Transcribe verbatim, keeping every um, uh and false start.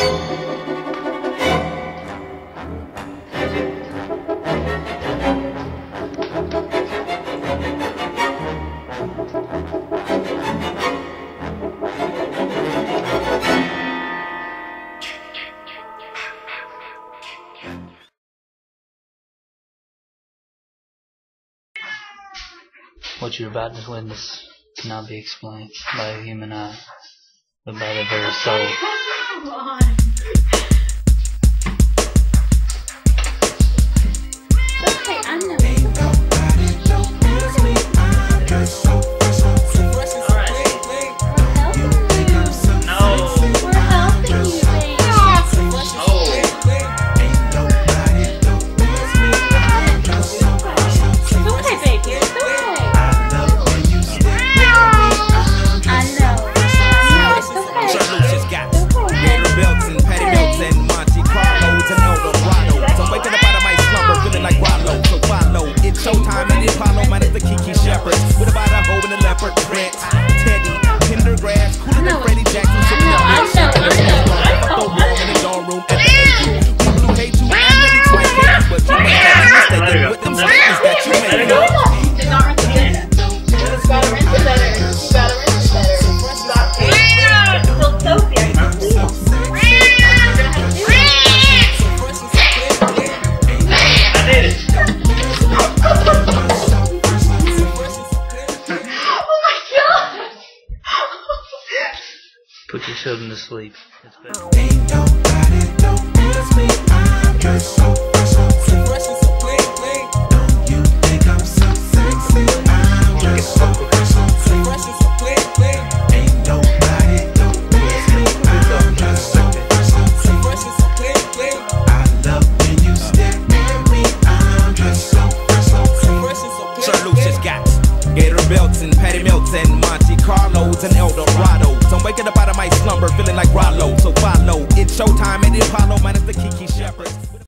What you're about to witness cannot be explained by a human eye, but by the very soul. Come on. Okay, I know. Showtime and the Apollo minus the Kitteh Shepherd. With about a hoe and a leopard. Rent, Teddy, Pendergrass, cooler than Freddie Jackson. Sipping the beer, shaking the best. Fuck the wall in the dorm room at the A U. We blue hate you, I really explain it, but you may have mistaken with them statements that you made. Did not rinse it. Just gotta rinse it better. You gotta rinse it better. Stop it. Still soapy. I can see it. Put your children to sleep. It's better. Ain't nobody knows me. I'm just so fresh, so fresh and so clean, clean. Don't you think I'm so sexy? I'm just so fresh, so fresh and so clean, clean. Ain't nobody knows me. I'm just so fresh, so fresh and so clean, clean. I love when you stare at me. I'm just so fresh, so fresh and so clean. Sir Lucius got Gator belts and Patty Melts and Monte Carlos and Eldorado. I'm waking up out of my slumber feeling like Rollo, so follow. It's showtime and the Apollo minus the Kitteh Shepherd.